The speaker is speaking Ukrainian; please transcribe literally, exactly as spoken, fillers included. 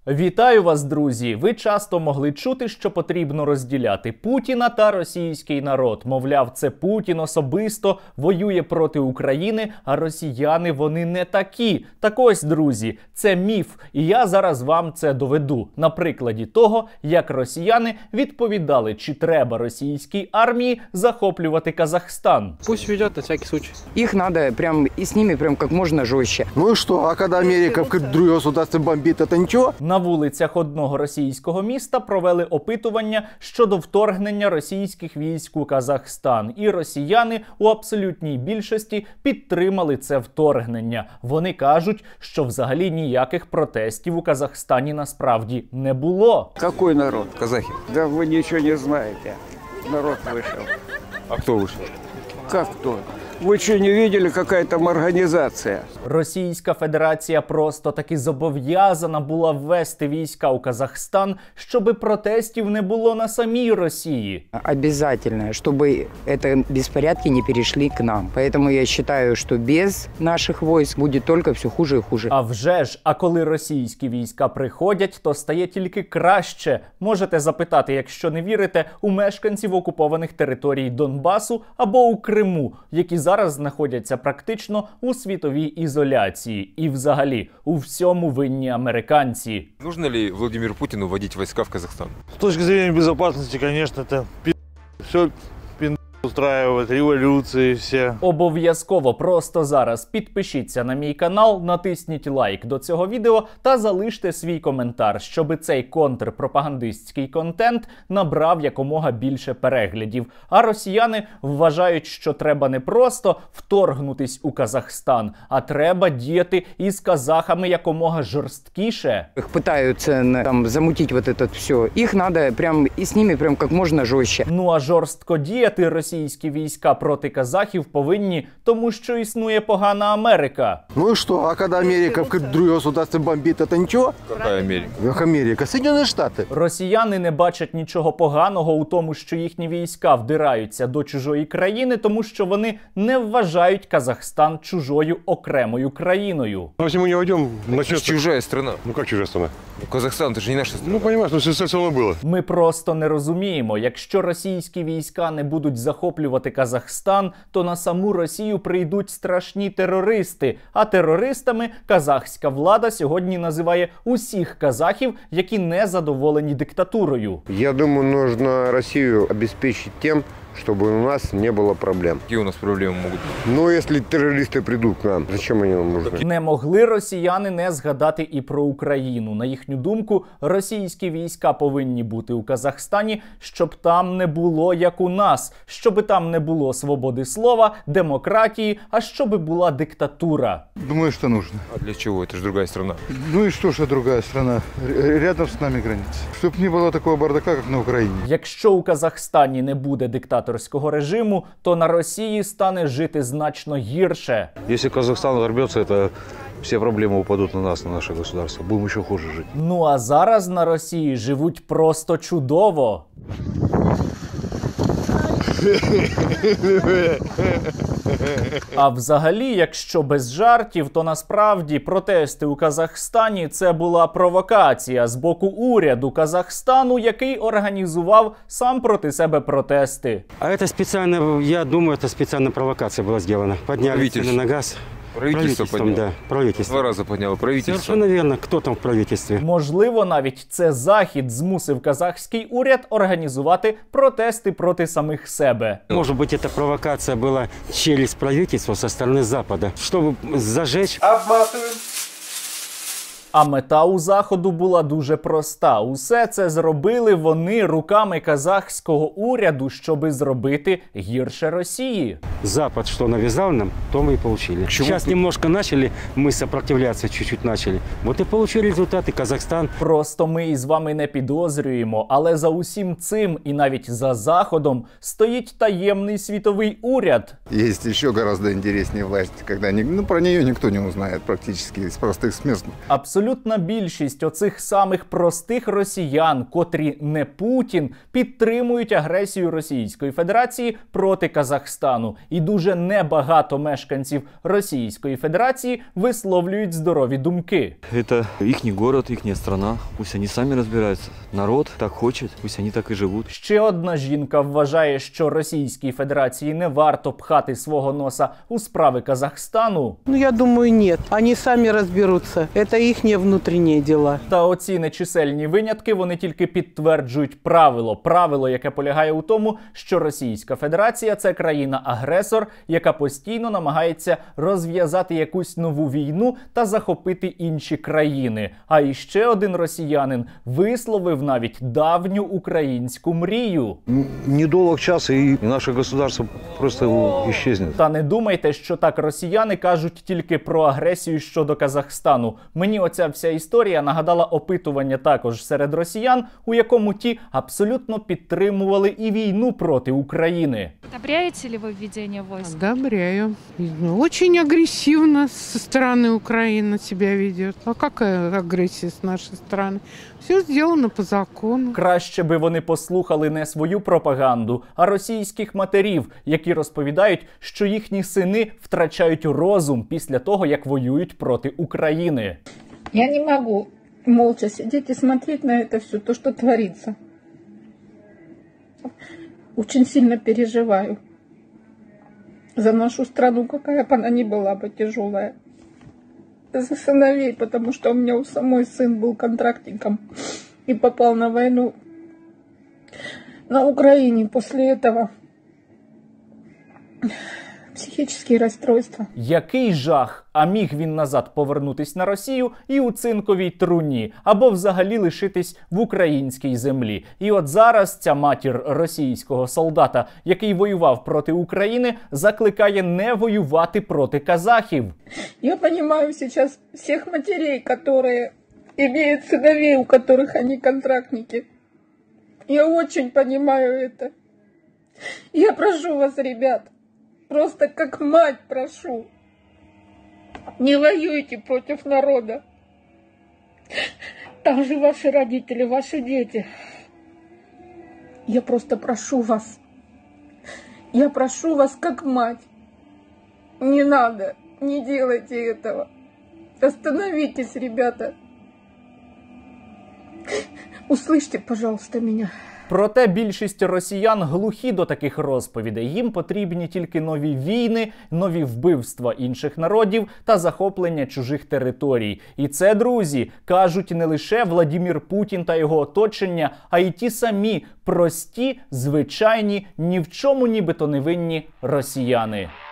Вітаю вас, друзі! Ви часто могли чути, що потрібно розділяти Путіна та російський народ. Мовляв, це Путін особисто воює проти України, а росіяни вони не такі. Так ось, друзі, це міф, і я зараз вам це доведу. На прикладі того, як росіяни відповідали, чи треба російській армії захоплювати Казахстан. Пусть ведет на всякий случай. Их надо прям и с ними прям как можно жестче. Ну и что, а когда Америка в другое государство бомбит, это ничего? На вулицях одного російського міста провели опитування щодо вторгнення російських військ у Казахстан. І росіяни у абсолютній більшості підтримали це вторгнення. Вони кажуть, що взагалі ніяких протестів у Казахстані насправді не було. Какой народ? Казахи. Да вы ничего не знаете. Народ вышел. А кто вышел? Как кто? Вы что, не видели, какая там организация? Російська Федерація просто таки зобов'язана була ввести війська у Казахстан, щоби протестів не було на самій Росії. Обязательно, чтобы это беспорядки не перешли к нам. Поэтому я считаю, что без наших войск будет только все хуже и хуже. А вже ж, а коли російські війська приходять, то стає тільки краще. Можете запитати, якщо не вірите, у мешканців окупованих територій Донбасу або у Криму, які зараз знаходяться практично у світовій ізоляції. І взагалі, у всьому винні американці. Нужно ли Владимиру Путину вводить войска в Казахстан? С точки зрения безопасности, конечно, это пи***. Все пи*** устраивает, революции все. Обов'язково просто зараз підпишіться на мій канал, натисніть лайк до цього відео та залиште свій коментар, щоби цей контрпропагандистський контент набрав якомога більше переглядів. А росіяни вважають, що треба не просто вторгнутись у Казахстан, а треба діяти із казахами якомога жорсткіше. Их пытаются там замутить вот это все. Их надо прям и с ними прям как можно жестче. Ну а жорстко діяти російські війська проти казахів повинні, тому що існує погана Америка. Ну и что, а когда Америка в другое государство бомбит, это ничего? Какая Америка? Ах, Америка, Соединенные Штаты. Росіяни не бачать нічого поганого у тому, що їхні війська вдираються до чужої країни, тому що вони не вважають Казахстан чужою окремою країною. Но если мы не войдем, Это начнется... чужая страна. Ну как чужая страна? Ну, Казахстан, это же не наша страна. Ну понимаешь, ну все равно было. Ми просто не розуміємо, якщо російські війська не будуть захоплювати Казахстан, то на саму Росію прийдуть страшні терористи. А терористами казахська влада сьогодні називає усіх казахів, які не задоволені диктатурою. Я думаю, нужно Россию обеспечить тем, чтобы у нас не было проблем. Какие у нас проблемы могут быть? Но если террористы придут к нам, зачем они нам нужны? Не могли росіяни не згадати і про Україну. На їхню думку, російські війська повинні бути у Казахстані, щоб там не було як у нас, щоб там не було свободи слова, демократії, а щоб була диктатура. Думаю, что нужно. А для чего? Это же другая страна. Ну и что, что другая страна? Р- Рядом с нами граница. Чтоб не было такого бардака, как на Украине. Якщо у Казахстані не буде диктаторського режиму, то на Росії стане жити значно гірше. Если Казахстан ворвется, это все проблемы упадут на нас, на наше государство. Будем еще хуже жить. Ну а зараз на Росії живуть просто чудово. А взагалі, якщо без жартів, то насправді протести у Казахстані – це була провокація з боку уряду Казахстану, який організував сам проти себе протести. А это специально, я думаю, это специальная провокация была сделана. Подняли цены на газ. Правительство подняло. Да, правительство. Два раза подняло правительство. Совершенно верно. Кто там в правительстве? Можливо, навіть це Захід змусив казахський уряд організувати протести проти самих себе. Может быть, эта провокация была через правительство со стороны Запада, чтобы зажечь... А мета у Заходу була дуже проста. Усе це зробили вони руками казахського уряду, щоби зробити гірше Росії. Запад что навязал нам, то мы и получили. Сейчас тут? немножко начали, мы сопротивляться чуть-чуть начали. Вот и получили результаты. Казахстан. Просто ми із вами не підозрюємо, але за усім цим і навіть за Заходом стоїть таємний світовий уряд. Есть еще гораздо интереснее власть, когда ни, ну, про нее никто не узнает практически из простых смертных. Абсолютно абсолютна більшість оцих самих простих росіян, котрі не Путін, підтримують агресію Російської Федерації проти Казахстану. І дуже небагато мешканців Російської Федерації висловлюють здорові думки. Это их город, их страна. Пусть они сами разбираются. Народ так хочет, пусть они так и живут. Ще одна жінка вважає, що Російській Федерації не варто пхати свого носа у справи Казахстану. Ну, я думаю, нет. Они сами разберутся. Это их внутренние дела. Та оці нечисельні винятки, вони тільки підтверджують правило. Правило, яке полягає у тому, що Російська Федерація – це країна-агресор, яка постійно намагається розв'язати якусь нову війну та захопити інші країни. А іще один росіянин висловив навіть давню українську мрію. Недолг час, і наше государство просто исчезне. Та не думайте, що так росіяни кажуть тільки про агресію щодо Казахстану. Мені оця вся історія нагадала опитування також серед росіян, у якому ті абсолютно підтримували і війну проти України. Одобряете ли вы введение войск? Одобряю. Очень агрессивно со стороны Украины себя ведет. А какая агрессия с нашей стороны? Все сделано по закону. Краще би вони послухали не свою пропаганду, а російських матерів, які розповідають, що їхні сини втрачають розум після того, як воюють проти України. Я не могу молча сидеть и смотреть на это все, то, что творится. Очень сильно переживаю за нашу страну, какая бы она ни была бы тяжелая. За сыновей, потому что у меня у самой сын был контрактником и попал на войну на Украине. После этого психічні розстройства. Який жах! А міг він назад повернутись на Росію і у цинковій труні, або взагалі лишитись в українській землі. І от зараз ця матір російського солдата, який воював проти України, закликає не воювати проти казахів. Я розумію зараз всіх матерей, які мають синовей, у яких вони контрактники. Я дуже розумію це. Я прошу вас, ребят, просто как мать прошу, не воюйте против народа. Там же ваши родители, ваши дети. Я просто прошу вас, я прошу вас как мать, не надо, не делайте этого. Остановитесь, ребята. Услышьте, пожалуйста, меня. Проте більшість росіян глухі до таких розповідей. Їм потрібні тільки нові війни, нові вбивства інших народів та захоплення чужих територій. І це, друзі, кажуть не лише Владимир Путін та його оточення, а й ті самі прості, звичайні, ні в чому нібито невинні росіяни.